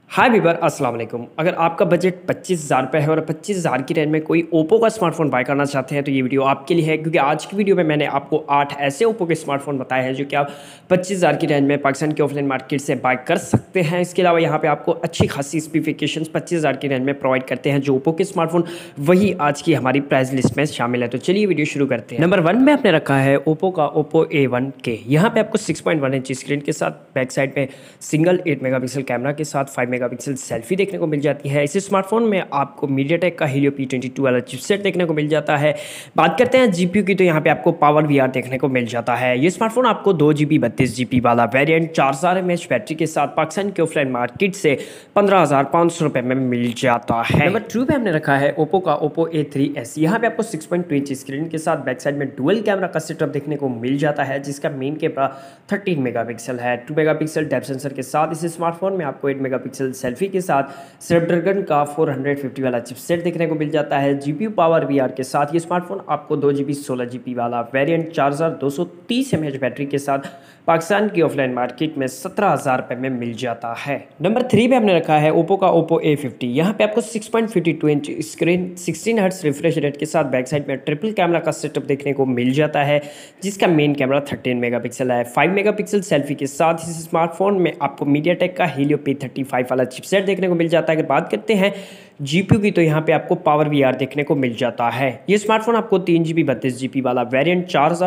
हाय Weaver अस्सलाम वालेकुम। अगर आपका बजट 25,000 रुपये है और 25,000 की रेंज में कोई ओप्पो का स्मार्टफोन बाय करना चाहते हैं तो ये वीडियो आपके लिए है, क्योंकि आज की वीडियो में मैंने आपको 8 ऐसे ओप्पो के स्मार्टफोन बताए हैं जो कि आप 25,000 की रेंज में पाकिस्तान की ऑफलाइन मार्केट से बाय कर सकते हैं। इसके अलावा यहाँ पे आपको अच्छी खासी स्पेसिफिकेशन 25,000 की रेंज में प्रोवाइड करते हैं जो ओप्पो के स्मार्टफोन, वही आज की हमारी प्राइस लिस्ट में शामिल है। तो चलिए वीडियो शुरू करते हैं। नंबर 1 में आपने रखा है ओप्पो का ओप्पो A1K। यहाँ पे आपको 6.1 इंच स्क्रीन के साथ बैक साइड में सिंगल 8 मेगापिक्सल कैमरा के साथ 5 मेगापिक्सल सेल्फी देखने को मिल जाती है। इस स्मार्टफोन में आपको मीडियाटेक का Helio P22 वाला चिपसेट देखने को मिल जाता है। बात करते हैं जीपीयू की, तो यहाँ पे आपको पावर VR देखने को मिल जाता है। ये स्मार्टफोन आपको 2GB 32GB वाला वेरिएंट 4000 mAh बैटरी के साथ पाकिस्तान के ऑफलाइन मार्केट से 15,500 रुपये में मिल जाता है। नंबर 2 पे हमने रखा है ओप्पो का ओप्पो A3s। यहाँ पे आपको 6.2 इंच स्क्रीन के साथ बैक साइड में डुअल कैमरा का सेटअप देखने को मिल जाता है, जिसका मेन कैमरा 13 मेगापिक्सल है। 2 मेगापिक्सल डेप्थ सेंसर के साथ इस स्मार्टफोन में आपको 8 मेगापिक्सल सेल्फी के साथ स्नैपड्रैगन का 450 वाला चिपसेट देखने को मिल जाता है। जीपीयू पावर VR के साथ ये स्मार्टफोन आपको 2GB 16GB वाला वेरिएंट 4230 mAh बैटरी के साथ पाकिस्तान की ऑफलाइन मार्केट में 17,000 रुपये में मिल जाता है। नंबर 3 पे हमने रखा है ओप्पो का ओप्पो A50। यहाँ पे आपको 6.52 inch screen 16 hertz refresh rate के साथ बैक साइड में ट्रिपल कैमरा का सेटअप देखने को मिल जाता है, जिसका मेन कैमरा 13 मेगापिक्सल है। 5 मेगापिक्सल सेल्फी के साथ इस स्मार्टफोन में आपको मीडियाटेक का Helio P35 वाला चिपसेट देखने को मिल जाता है। अगर बात करते हैं जीपीयू की, तो यहाँ पे आपको पावर VR देखने को मिल जाता है। ये स्मार्टफोन आपको 3GB 32GB वाला वेरिएंट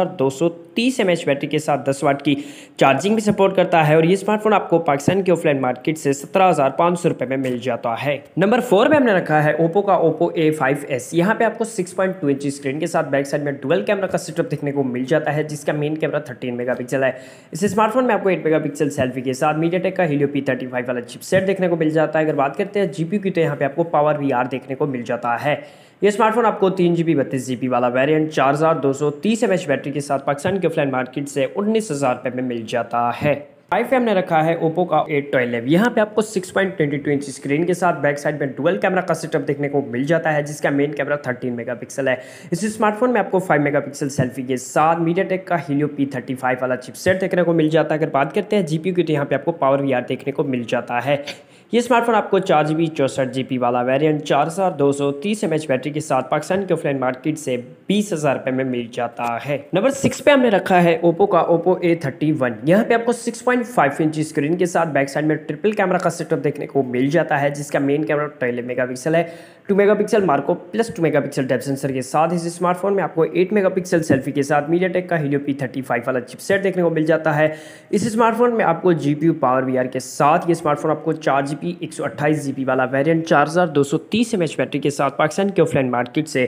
4230 mAh बैटरी के साथ 10 वाट की चार्जिंग भी सपोर्ट करता है, और ये स्मार्टफोन आपको पाकिस्तान की ऑफलाइन मार्केट से 17,500 रुपये में मिल जाता है। नंबर 4 पे हमने रखा है ओप्पो का ओप्पो A5s। यहाँ पे आपको 6.2 इंच स्क्रीन के साथ बैक साइड में डुअल कैमरा का सेटअप देखने को मिल जाता है, जिसका मेन कैमरा 13 मेगापिक्सल है। इस स्मार्टफोन में आपको 8 मेगापिक्सल सेल्फी के साथ मीडियाटेक का Helio P35 वाला चिपसेट देखने को मिल जाता है। अगर बात करते हैं जीपीयू की, तो यहाँ पे आपको पावर VR देखने को मिल जाता है। ये स्मार्टफोन आपको 3GB 32GB वाला वेरिएंट 4230 mAh बैटरी के साथ पाकिस्तान के ऑफलाइन मार्केट से 19,000 रुपये में मिल जाता है। 5 पे हमने रखा है ओप्पो का A12। यहाँ पे आपको 6.22 इंच स्क्रीन के साथ बैक साइड में डुअल कैमरा का सेटअप देखने को मिल जाता है, जिसका मेन कैमरा 13 मेगापिक्सल है। इस स्मार्टफोन में आपको 5 मेगापिक्सल सेल्फी के साथ मीडियाटेक का Helio P35 वाला चिपसेट देखने को मिल जाता है। अगर बात करते हैं जीपीयू की, तो यहाँ पे आपको पावर VR देखने को मिल जाता है। ये स्मार्टफोन आपको 4GB 64GB वाला वेरिएंट 4230 mAh बैटरी के साथ पाकिस्तान के ऑफलाइन मार्केट से 20,000 रुपये में मिल जाता है। नंबर 6 पे हमने रखा है ओप्पो का ओप्पो A31। यहाँ पे आपको 6.5 इंच स्क्रीन के साथ बैक साइड में ट्रिपल कैमरा का सेटअप देखने को मिल जाता है, जिसका मेन कैमरा 12 मेगापिक्सल है। 2 मेगापिक्सल मार्को प्लस 2 मेगापिक्सल डेप्थ सेंसर के साथ इस स्मार्टफोन में आपको 8 मेगापिक्सल सेल्फी के साथ मीडियाटेक का Helio P35 वाला चिपसेट देखने को मिल जाता है। इस स्मार्टफोन में आपको जीपीयू पावर VR के साथ ये स्मार्टफोन आपको 4GB 128GB वाला वेरिएंट 4230 mAh बैटरी के साथ पाकिस्तान के ऑफलाइन मार्केट से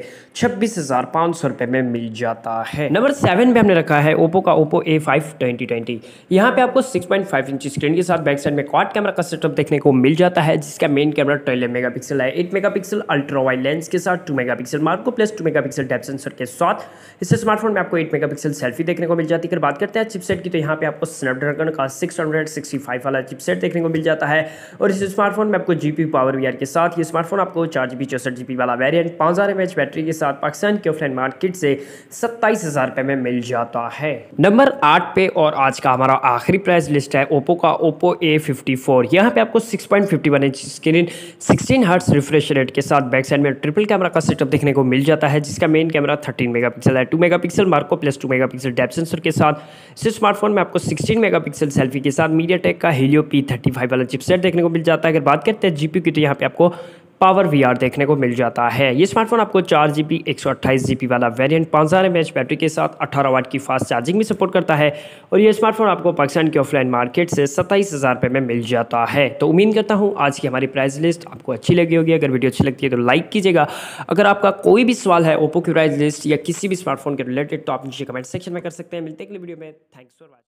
26,500 रुपये में मिल जाता है। नंबर 7 पे हमने रखा है ओप्पो का ओप्पो A5 2020। यहाँ पे आपको 6.5 इंच स्क्रीन के साथ बैक साइड में क्वाड कैमरा का सेटअप देखने को मिल जाता है, जिसका मेन कैमरा 12 मेगापिक्सल है। 8 मेगापिक्सल अल्ट्रा वाइड लेंस के साथ 2 मेगापिक्सल मार्को प्लस 2 मेगापिक्सल डेप्थ सेंसर के साथ इस स्मार्टफोन में आपको 8 मेगापिक्सल सेल्फी देखने को मिल जाती है। अगर बात करते हैं चिपसेट की, तो यहाँ पे आपको स्नैपड्रैगन का 665 वाला चिपसेट देखने को मिल जाता है, और इस स्मार्टफोन में आपको जीपीयू पावर VR के साथ ये स्मार्टफोन आपको 4GB 64GB वाला वेरिएंट 5000 mAh बैटरी के साथ पाकिस्तान के ऑफलाइन मार्केट से 27,000 रुपये में मिल जाता है। नंबर 8 पे और आज का हमारा आखिरी प्राइस लिस्ट है ओप्पो का ओप्पो A54। यहाँ पे आपको 6.51 inch screen 16 hertz refresh rate के साथ बैक साइड में ट्रिपल कैमरा का सेटअप देखने को मिल जाता है, जिसका मेन कैमरा 13 मेगापिक्सल है। 2 मेगापिक्सल मार्को प्लस 2 मेगापिक्सल डेप्थ सेंसर के साथ इस स्मार्टफोन में आपको 16 मेगापिक्सल सेल्फी के साथ मीडियाटेक का Helio P35 वाला चिपसेट देखने को मिल जाता है। अगर बात करते हैं जीपीयू की, तो यहाँ पे आपको पावर VR देखने को मिल जाता है। ये स्मार्टफोन आपको 4GB 128GB वाला वेरिएंट 5000 mAh बैटरी के साथ 18 वाट की फास्ट चार्जिंग भी सपोर्ट करता है, और ये स्मार्टफोन आपको पाकिस्तान के ऑफलाइन मार्केट से 27,000 रुपये में मिल जाता है। तो उम्मीद करता हूँ आज की हमारी प्राइस लिस्ट आपको अच्छी लगी होगी। अगर वीडियो अच्छी लगती है तो लाइक कीजिएगा। अगर आपका कोई भी सवाल है ओप्पो की प्राइस लिस्ट या किसी भी स्मार्टफोन के रिलेटेड, तो आप नीचे कमेंट सेक्शन में कर सकते हैं। मिलते हैं अगली वीडियो में। Thanks for watching.